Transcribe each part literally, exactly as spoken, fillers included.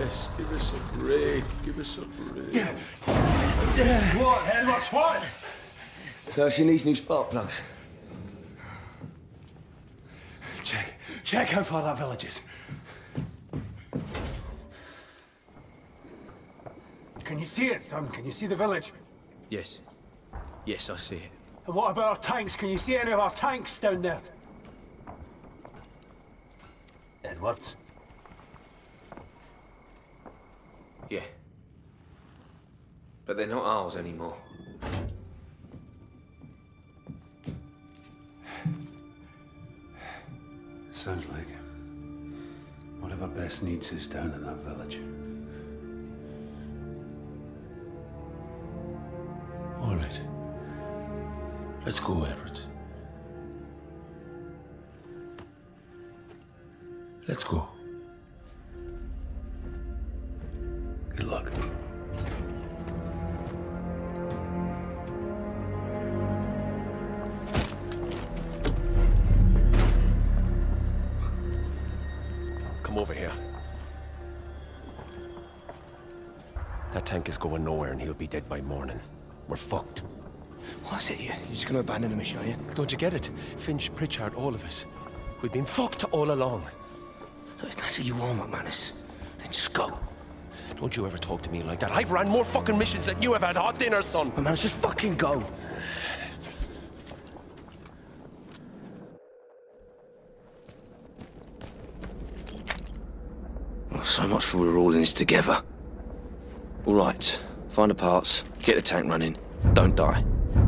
Manus, give us a break. Give us a break. What, Hen? What's what? So she needs new spark plugs. Check. Check how far that village is. Can you see it, son? Can you see the village? Yes. Yes, I see it. And what about our tanks? Can you see any of our tanks down there? Edwards? Yeah. But they're not ours anymore. Sounds like whatever Bess needs is down in that village. All right. Let's go, Edward. Let's go. Good luck. Come over here. That tank is going nowhere and he'll be dead by morning. We're fucked. What's it you? You're just gonna abandon the mission, are you? Don't you get it? Finch, Pritchard, all of us. We've been fucked all along. Look, if that's what you want, Manus, then just go. Don't you ever talk to me like that. I've ran more fucking missions than you have had hot dinner, son. Well, Manus, just fucking go. Well, so much for we're all in this together. All right, find the parts, get the tank running, don't die.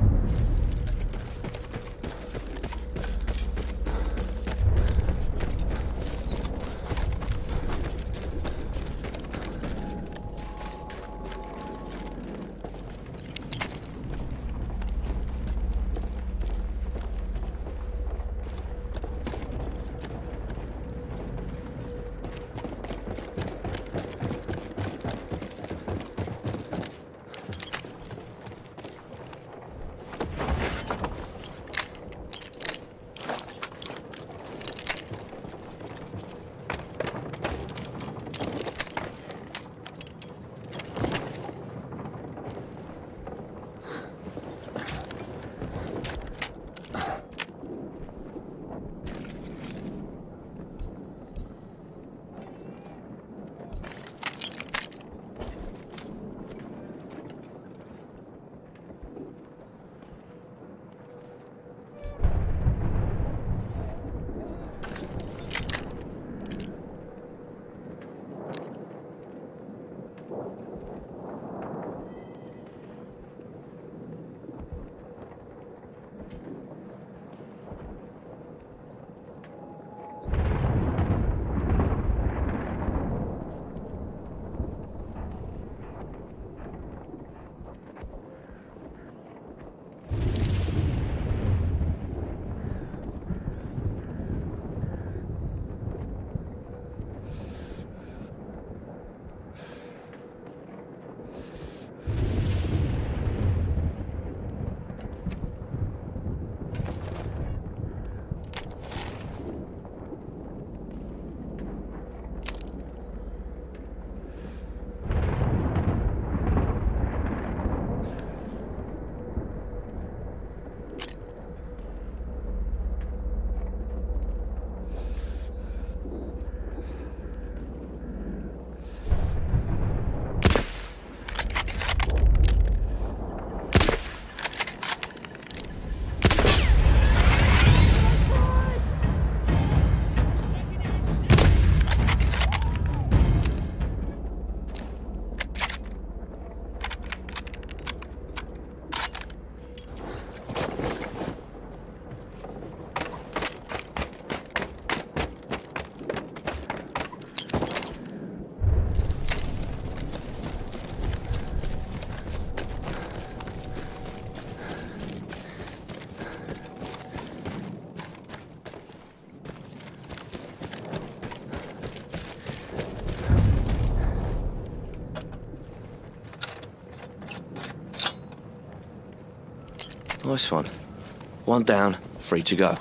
Nice one. One down, free to go.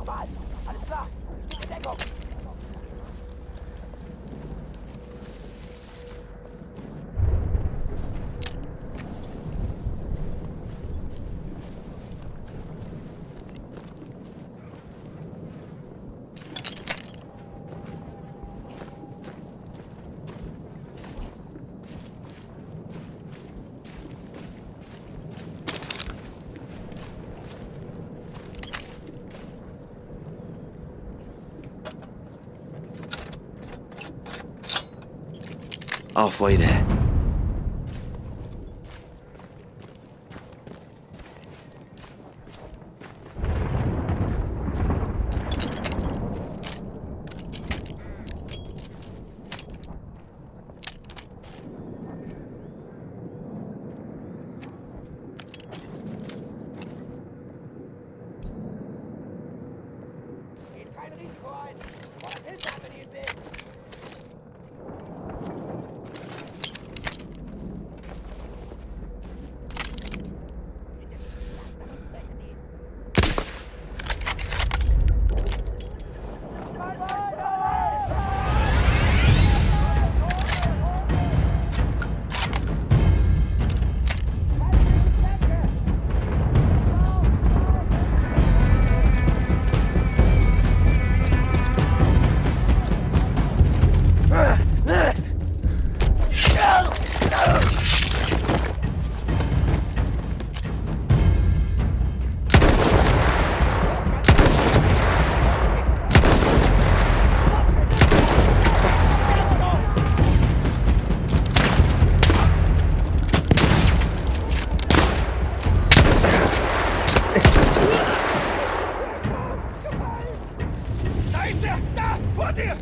Nochmal! Alles klar! Ich bin in Deckung! Halfway there. Geht kein Risiko ein! Wollt Hilfe haben, wenn ihr ihn seht! Da ist er! Da! Vor dir!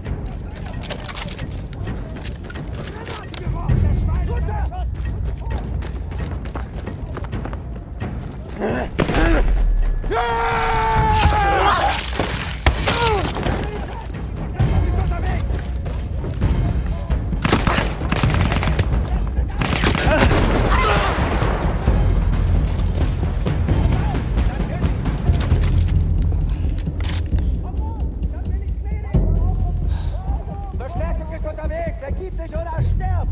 Verstärkung ist unterwegs! Ergib dich oder stirb!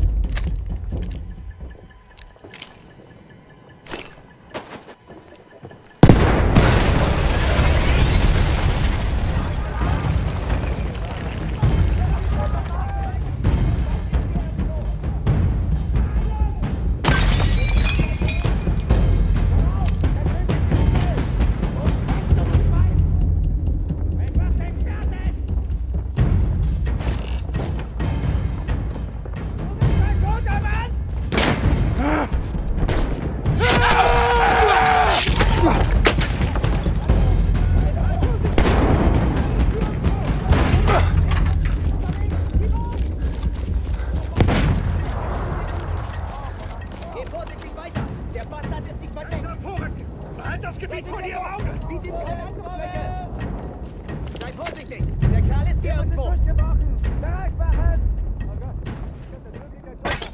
Geh vorsichtig weiter! Der Bastard ist nicht verdeckt! Behalt das Gebiet vor dir im Auge! Biet ihm keine Angriffsfläche! Sei vorsichtig! Der Kerl ist hier irgendwo! Bereit machen! Oh Gott! Das ist wirklich ein Toter!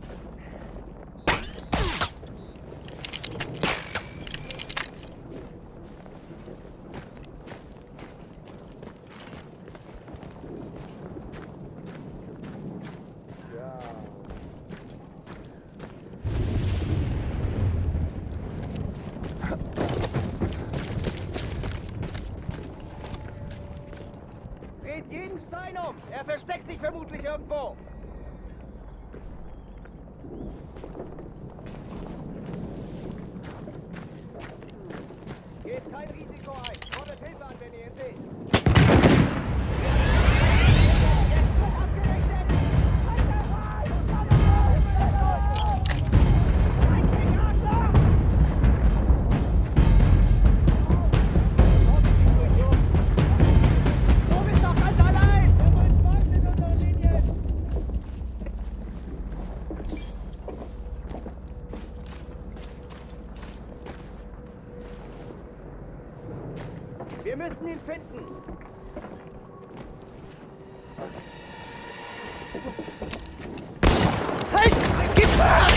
Dreht jeden Stein um! Er versteckt sich vermutlich irgendwo! Geht kein Risiko ein! Fordert Hilfe an, wenn ihr ihn seht! Jetzt wird abgerichtet! Alter, rein! Ein Gegner! Du bist doch ganz allein! Wir sind unter Linien! Wir müssen ihn finden! Halt! Gib her!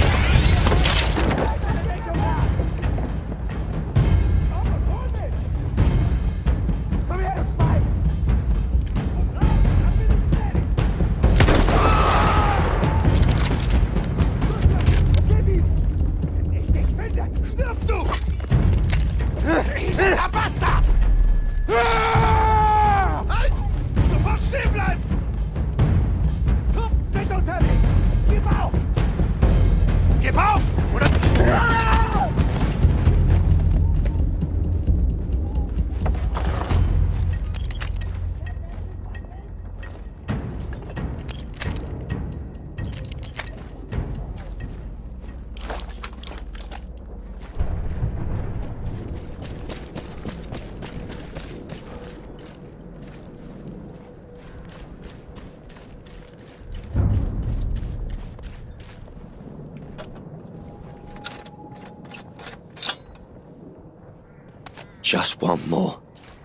just want more.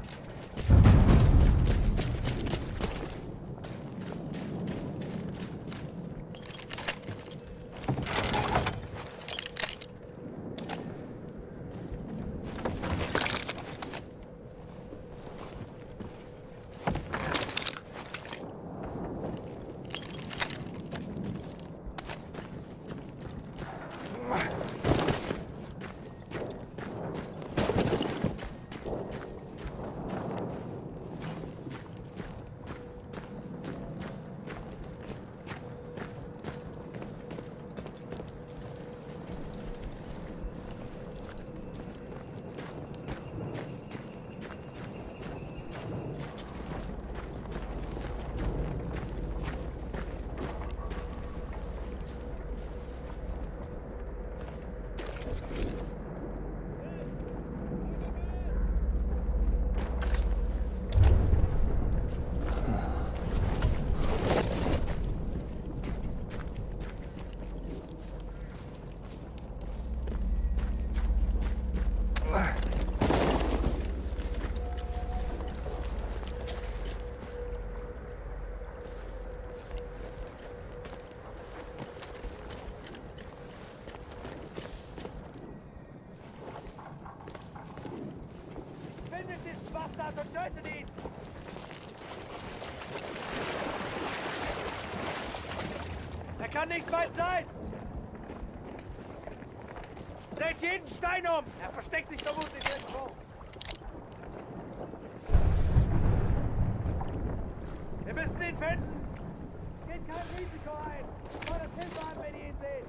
und tötet ihn! Er kann nicht weit sein! Dreht jeden Stein um! Er versteckt sich vermutlich irgendwo! Wir müssen ihn finden! Geht kein Risiko ein! Fordert Hilfe an, wenn ihr ihn seht!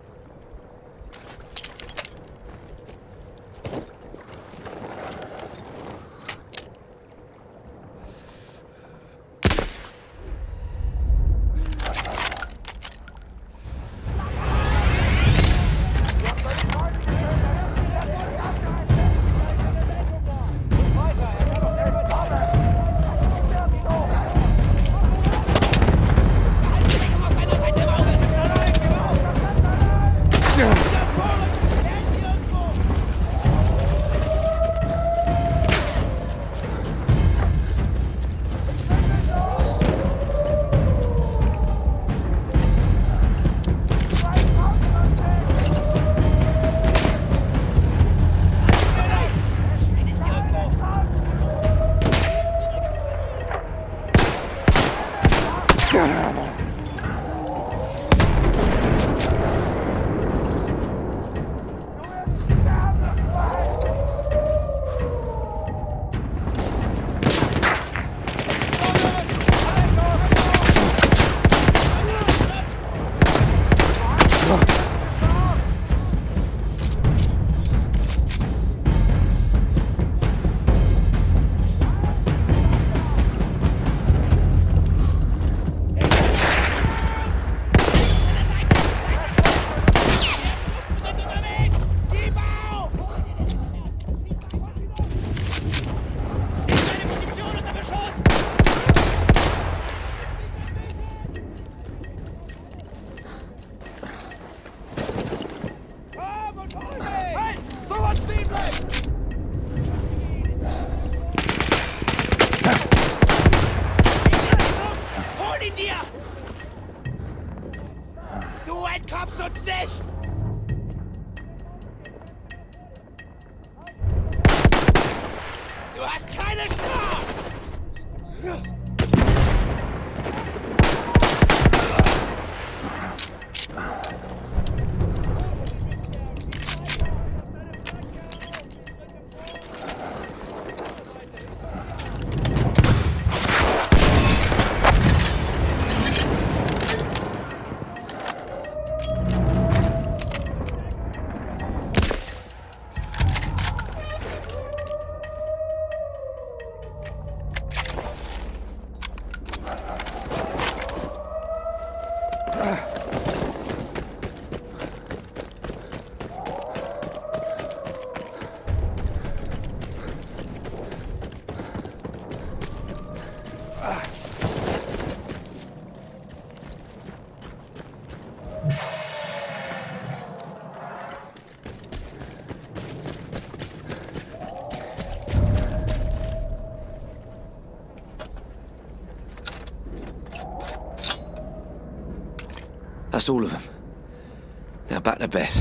That's all of them. Now back to Beth.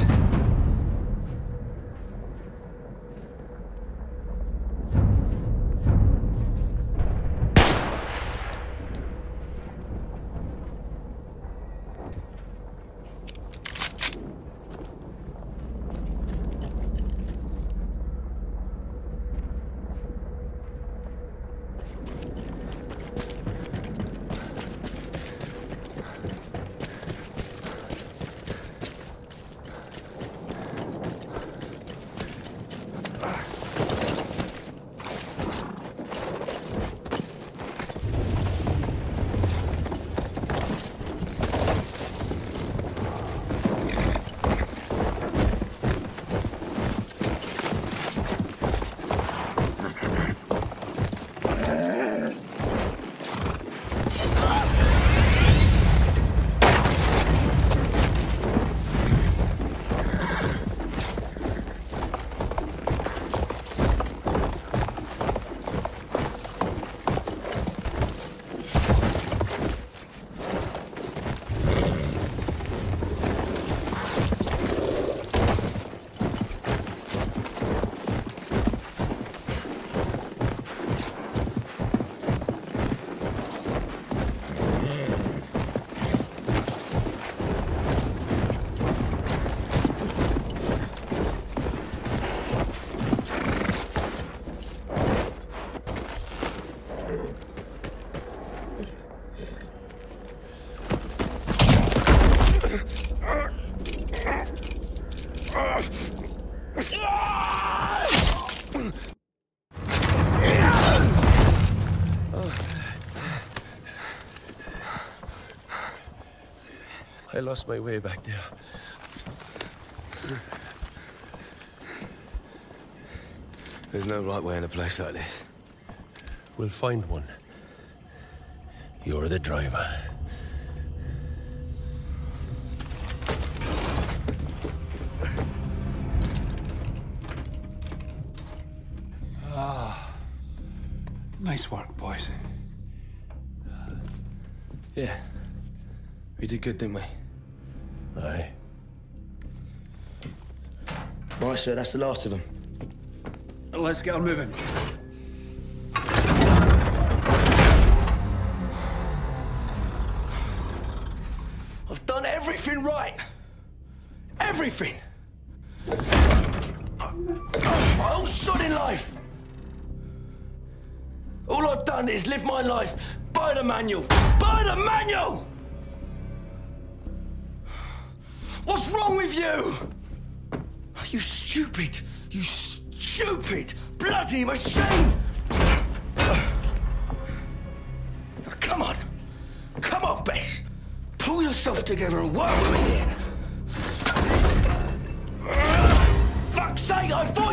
I lost my way back there. There's no right way in a place like this. We'll find one. You're the driver. Ah, nice work, boys. Yeah. We did good, didn't we? Aye. Right, sir, that's the last of them. Let's get on moving. I've done everything right. Everything. My whole sodding life. All I've done is live my life by the manual. By the manual! What's wrong with you? You stupid, you stupid bloody machine! Come on. Come on, Bess. Pull yourself together and work with me here. Fuck's sake, I thought